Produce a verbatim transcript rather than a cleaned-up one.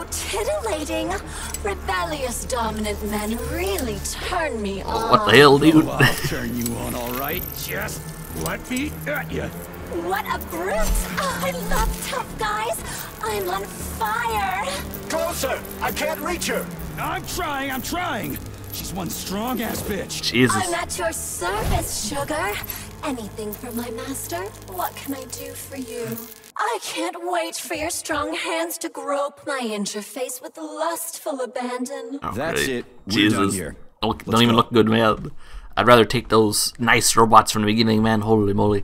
titillating. Rebellious dominant men really turn me on. What the hell, dude? Oh, I'll turn you on, all right. Just let me at you. What a brute! Oh, I love tough guys. I'm on fire. Closer! I can't reach her. I'm trying, I'm trying. She's one strong ass bitch. Jesus. I'm at your service, sugar. Anything for my master? What can I do for you? I can't wait for your strong hands to grope my interface with lustful abandon. Okay. That's it. We're Jesus. done here. Don't, don't Let's even go. look good, man. I'd rather take those nice robots from the beginning, man. Holy moly.